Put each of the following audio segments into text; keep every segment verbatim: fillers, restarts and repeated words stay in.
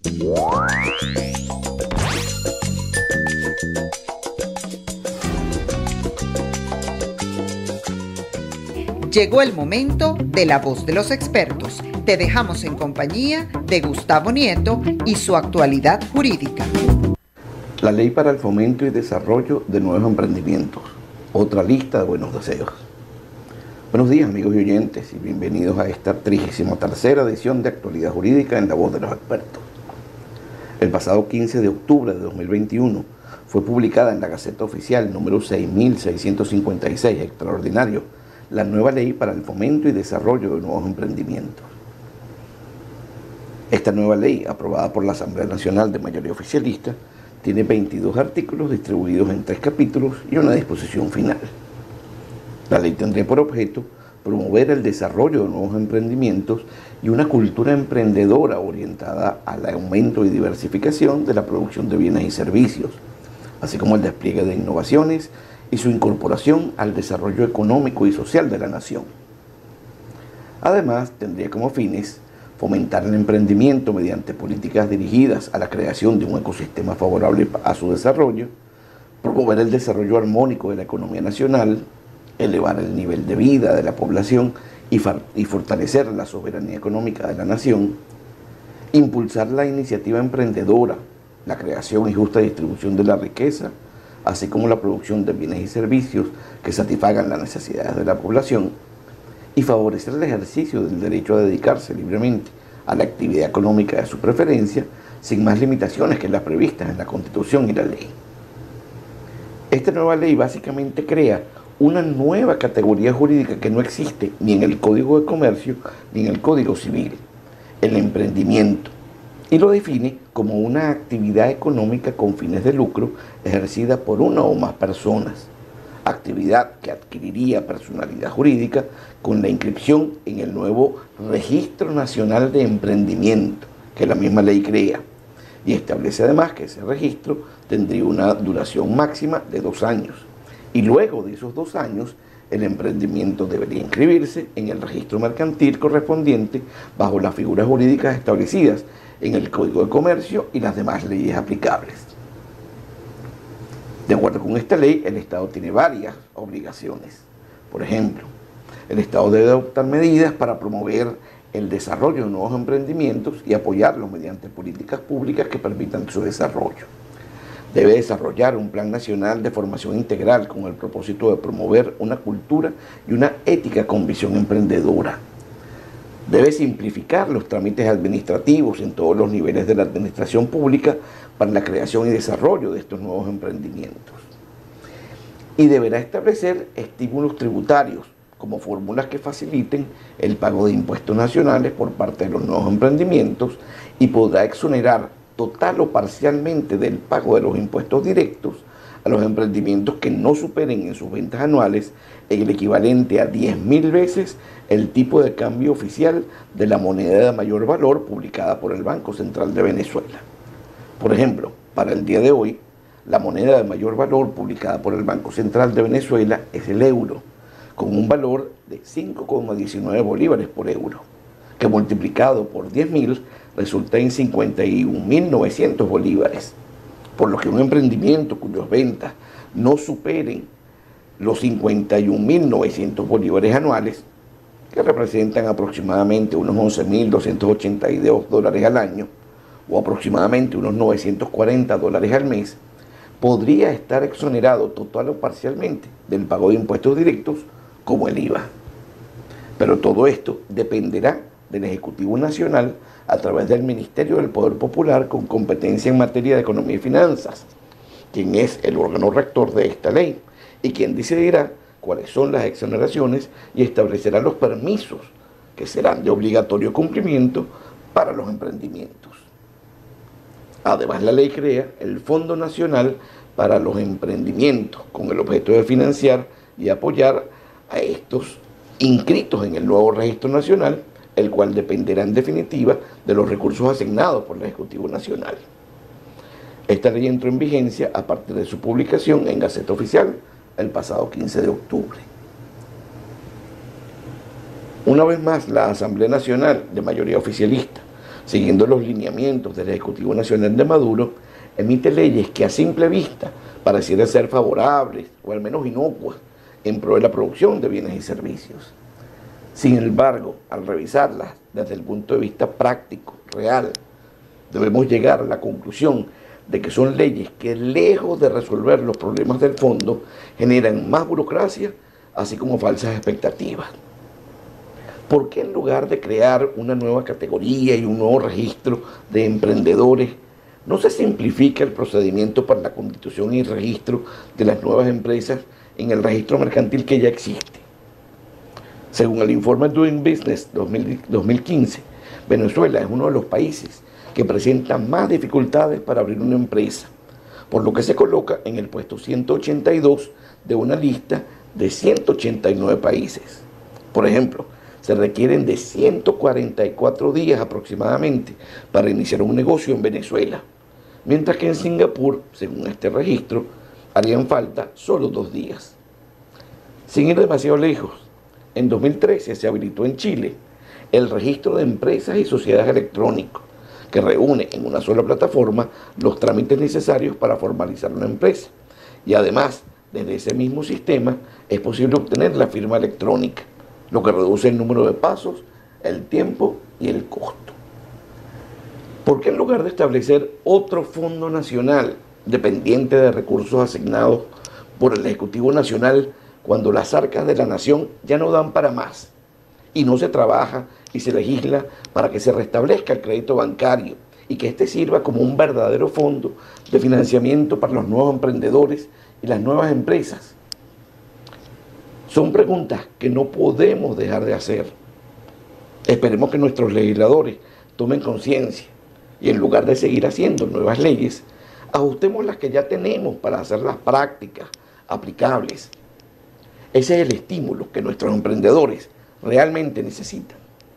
Llegó el momento de la voz de los expertos. Te dejamos en compañía de Gustavo Nieto y su actualidad jurídica. La Ley para el Fomento y Desarrollo de Nuevos Emprendimientos. Otra lista de buenos deseos. Buenos días, amigos y oyentes, y bienvenidos a esta trigésima tercera edición de Actualidad Jurídica en la voz de los expertos. El pasado quince de octubre de dos mil veintiuno fue publicada en la Gaceta Oficial número seis mil seiscientos cincuenta y seis, extraordinario, la nueva Ley para el Fomento y Desarrollo de Nuevos Emprendimientos. Esta nueva ley, aprobada por la Asamblea Nacional de mayoría oficialista, tiene veintidós artículos distribuidos en tres capítulos y una disposición final. La ley tendría por objeto promover el desarrollo de nuevos emprendimientos y una cultura emprendedora orientada al aumento y diversificación de la producción de bienes y servicios, así como el despliegue de innovaciones y su incorporación al desarrollo económico y social de la nación. Además, tendría como fines fomentar el emprendimiento mediante políticas dirigidas a la creación de un ecosistema favorable a su desarrollo, promover el desarrollo armónico de la economía nacional, elevar el nivel de vida de la población y, y fortalecer la soberanía económica de la nación, impulsar la iniciativa emprendedora, la creación y justa distribución de la riqueza, así como la producción de bienes y servicios que satisfagan las necesidades de la población, y favorecer el ejercicio del derecho a dedicarse libremente a la actividad económica de su preferencia, sin más limitaciones que las previstas en la Constitución y la ley. Esta nueva ley básicamente crea una nueva categoría jurídica que no existe ni en el Código de Comercio ni en el Código Civil, el emprendimiento, y lo define como una actividad económica con fines de lucro ejercida por una o más personas, actividad que adquiriría personalidad jurídica con la inscripción en el nuevo Registro Nacional de Emprendimiento, que la misma ley crea, y establece además que ese registro tendría una duración máxima de dos años, y luego de esos dos años el emprendimiento debería inscribirse en el registro mercantil correspondiente bajo las figuras jurídicas establecidas en el Código de Comercio y las demás leyes aplicables. De acuerdo con esta ley, el Estado tiene varias obligaciones. Por ejemplo, el Estado debe adoptar medidas para promover el desarrollo de nuevos emprendimientos y apoyarlos mediante políticas públicas que permitan su desarrollo. Debe desarrollar un plan nacional de formación integral con el propósito de promover una cultura y una ética con visión emprendedora. Debe simplificar los trámites administrativos en todos los niveles de la administración pública para la creación y desarrollo de estos nuevos emprendimientos. Y deberá establecer estímulos tributarios como fórmulas que faciliten el pago de impuestos nacionales por parte de los nuevos emprendimientos y podrá exonerar total o parcialmente del pago de los impuestos directos a los emprendimientos que no superen en sus ventas anuales el equivalente a diez mil veces el tipo de cambio oficial de la moneda de mayor valor publicada por el Banco Central de Venezuela. Por ejemplo, para el día de hoy, la moneda de mayor valor publicada por el Banco Central de Venezuela es el euro, con un valor de cinco coma diecinueve bolívares por euro, que multiplicado por diez mil resulta en cincuenta y un mil novecientos bolívares, por lo que un emprendimiento cuyas ventas no superen los cincuenta y un mil novecientos bolívares anuales, que representan aproximadamente unos once mil doscientos ochenta y dos dólares al año, o aproximadamente unos novecientos cuarenta dólares al mes, podría estar exonerado total o parcialmente del pago de impuestos directos como el I V A. Pero todo esto dependerá del Ejecutivo Nacional a través del Ministerio del Poder Popular con competencia en materia de economía y finanzas, quien es el órgano rector de esta ley y quien decidirá cuáles son las exoneraciones y establecerá los permisos que serán de obligatorio cumplimiento para los emprendimientos. Además, la ley crea el Fondo Nacional para los Emprendimientos con el objeto de financiar y apoyar a estos inscritos en el nuevo Registro Nacional, el cual dependerá en definitiva de los recursos asignados por el Ejecutivo Nacional. Esta ley entró en vigencia a partir de su publicación en Gaceta Oficial el pasado quince de octubre. Una vez más, la Asamblea Nacional de mayoría oficialista siguiendo los lineamientos del Ejecutivo Nacional de Maduro, emite leyes que a simple vista parecieran ser favorables o al menos inocuas en pro de la producción de bienes y servicios. Sin embargo, al revisarlas desde el punto de vista práctico, real, debemos llegar a la conclusión de que son leyes que, lejos de resolver los problemas del fondo, generan más burocracia, así como falsas expectativas. ¿Por qué en lugar de crear una nueva categoría y un nuevo registro de emprendedores, no se simplifica el procedimiento para la constitución y registro de las nuevas empresas en el registro mercantil que ya existe? Según el informe Doing Business dos mil quince, Venezuela es uno de los países que presenta más dificultades para abrir una empresa, por lo que se coloca en el puesto ciento ochenta y dos de una lista de ciento ochenta y nueve países. Por ejemplo, se requieren de ciento cuarenta y cuatro días aproximadamente para iniciar un negocio en Venezuela, mientras que en Singapur, según este registro, harían falta solo dos días. Sin ir demasiado lejos, en dos mil trece se habilitó en Chile el registro de empresas y sociedades electrónicas, que reúne en una sola plataforma los trámites necesarios para formalizar una empresa. Y además, desde ese mismo sistema es posible obtener la firma electrónica, lo que reduce el número de pasos, el tiempo y el costo. ¿Por qué en lugar de establecer otro fondo nacional dependiente de recursos asignados por el Ejecutivo Nacional cuando las arcas de la nación ya no dan para más y no se trabaja y se legisla para que se restablezca el crédito bancario y que éste sirva como un verdadero fondo de financiamiento para los nuevos emprendedores y las nuevas empresas? Son preguntas que no podemos dejar de hacer. Esperemos que nuestros legisladores tomen conciencia y en lugar de seguir haciendo nuevas leyes, ajustemos las que ya tenemos para hacerlas prácticas, aplicables. Ese es el estímulo que nuestros emprendedores realmente necesitan.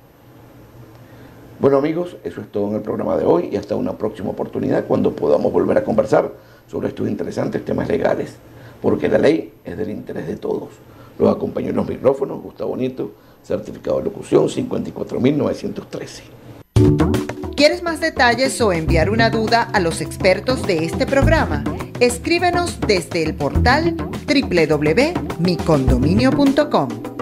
Bueno amigos, eso es todo en el programa de hoy y hasta una próxima oportunidad cuando podamos volver a conversar sobre estos interesantes temas legales, porque la ley es del interés de todos. Los acompañó en los micrófonos Gustavo Nieto, certificado de locución cincuenta y cuatro mil novecientos trece. ¿Quieres más detalles o enviar una duda a los expertos de este programa? Escríbenos desde el portal doble u doble u doble u punto mi condominio punto com.